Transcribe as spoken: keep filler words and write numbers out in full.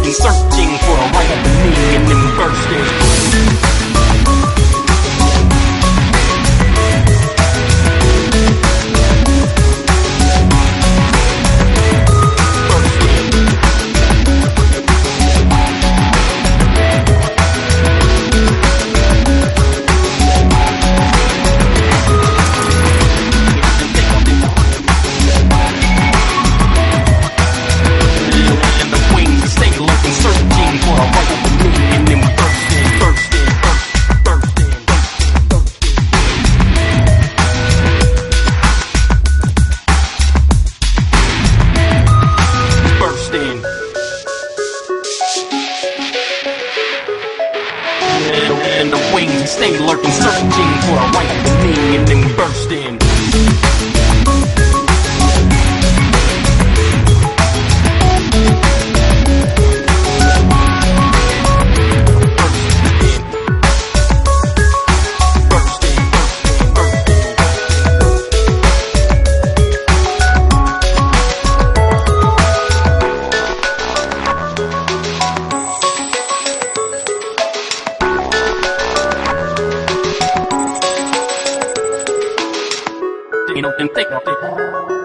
lurking, searching for a right opening, and then we burst in. And the wings stay lurking, searching for a right opening, and then we burst in. You know, and think of it.